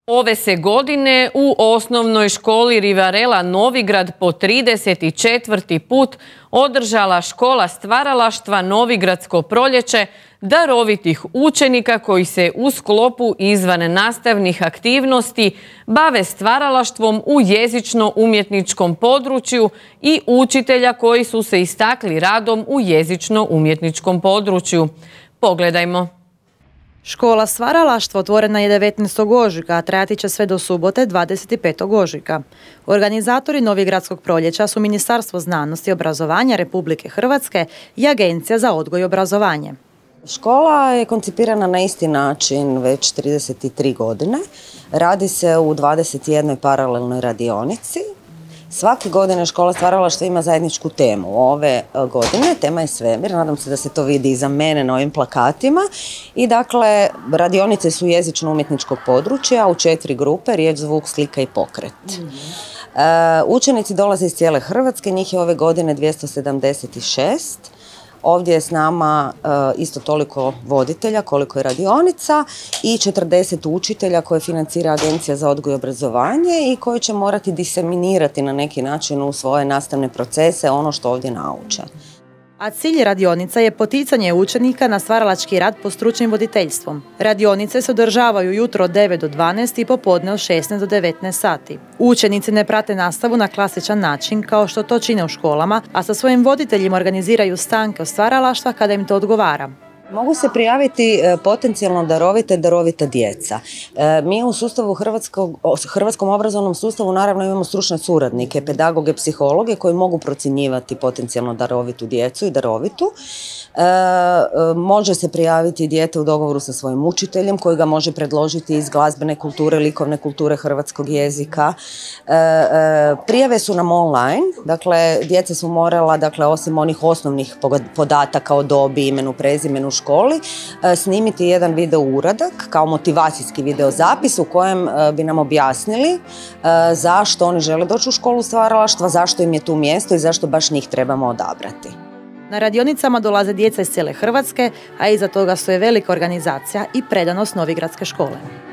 Ove se godine u osnovnoj školi Rivarela Novigrad po 34. put održala škola stvaralaštva Novigradsko proljeće darovitih učenika koji se u sklopu izvan nastavnih aktivnosti bave stvaralaštvom u jezično-umjetničkom području i učitelja koji su se istakli radom u jezično-umjetničkom području. Pogledajmo. Škola stvaralaštva otvorena je 19. ožujka, a trajati će sve do subote 25. ožujka. Organizatori Novigradskog proljeća su Ministarstvo znanosti i obrazovanja Republike Hrvatske i Agencija za odgoj i obrazovanje. Škola je koncipirana na isti način već 33 godine. Radi se u 21 paralelnoj radionici. Svake godine škola stvaralaštva ima zajedničku temu. Ove godine tema je svemir, nadam se da se to vidi iza mene na ovim plakatima. I dakle, radionice su jezično-umjetničkog područja u 4 grupe, riječ, zvuk, slika i pokret. Učenici dolaze iz cijele Hrvatske, njih je ove godine 276. Ovdje je s nama isto toliko voditelja koliko je radionica i 40 učitelja koje financira Agencija za odgoj i obrazovanje i koji će morati diseminirati na neki način u svoje nastavne procese ono što ovdje nauče. A cilj radionica je poticanje učenika na stvaralački rad pod stručnim voditeljstvom. Radionice se održavaju jutro od 9 do 12 i popodne od 16 do 19 sati. Učenici ne prate nastavu na klasičan način kao što to čine u školama, a sa svojim voditeljima organiziraju stanke od stvaralaštva kada im to odgovara. Mogu se prijaviti potencijalno darovita djeca. Mi u sustavu hrvatskom obrazovnom sustavu naravno imamo stručne suradnike, pedagoge, psihologe koji mogu procjenjivati potencijalno darovitu djecu i darovitu. Može se prijaviti dijete u dogovoru sa svojim učiteljem koji ga može predložiti iz glazbene kulture, likovne kulture, hrvatskog jezika. Prijave su nam online, dakle djeca su morala, dakle osim onih osnovnih podataka o dobi, imenu, prezimenu, školi, snimiti jedan video uradak kao motivacijski video zapis u kojem bi nam objasnili zašto oni žele doći u školu stvaralaštva, zašto im je tu mjesto i zašto baš njih trebamo odabrati. Na radionicama dolaze djeca iz cijele Hrvatske, a iza toga stoje velika organizacija i predanost Novigradske škole.